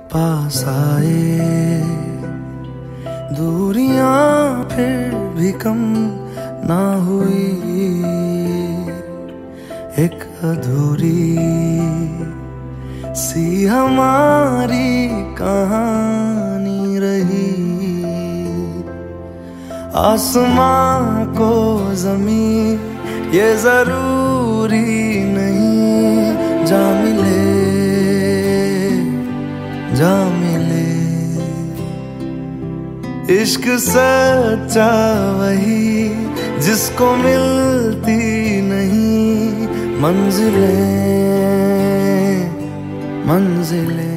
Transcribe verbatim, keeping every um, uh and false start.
पास आए, दूरियां फिर भी कम ना हुई, एक अधूरी सी हमारी कहानी रही। आसमां को ज़मीं ये जरूरी नहीं, जा मिले जा मिले। इश्क सच्चा वही जिसको मिलती नहीं मंजिलें मंजिलें।